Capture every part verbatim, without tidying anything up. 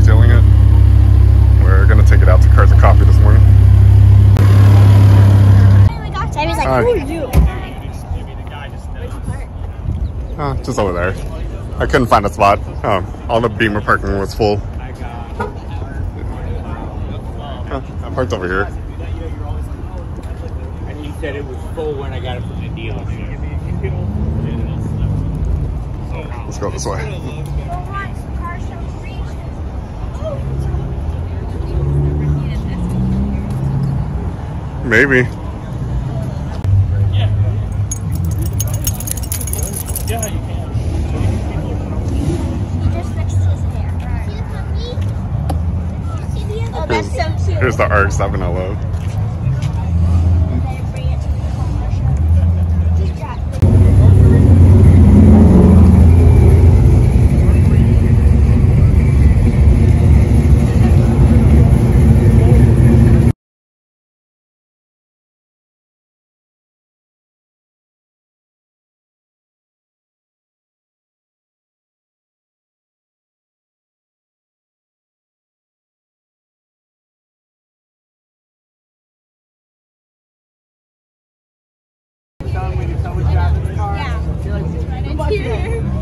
detailing it. We're gonna take it out to Cars and Coffee this morning. Sammy's like, Hi. who are you? Oh, just over there. I couldn't find a spot. Oh, all the Beamer parking was full. Oh, I parked over here. And he said it was full when I got it from the dealership. Let's go this way. Maybe. Yeah. Yeah, you can. Oh, that's so cute. Here's the R X seven I love.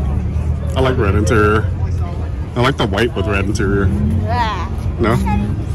I like red interior. I like the white with red interior. Yeah. No?